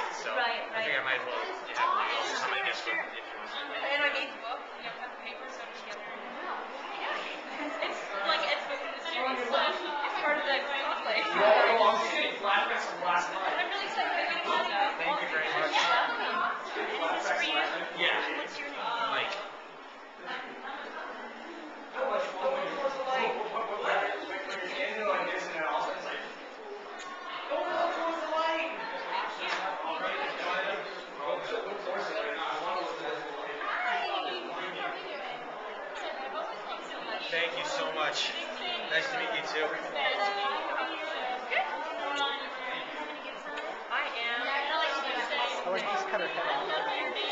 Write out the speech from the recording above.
So Right, I think I might as well have some of this one if you want. And I made the book. You have the paper sewn together. It's like it's within the series. It's part of the conflict. I'm just getting flashbacks from last night. I'm really excited to go though. Thank you very much. Is this for you? Yeah. What's your name? Mike. How much fun when you're standing like this and then all of a sudden it's like, go towards the light! Thank you so much. Nice to meet you too. I am. Oh, and just cut her head off.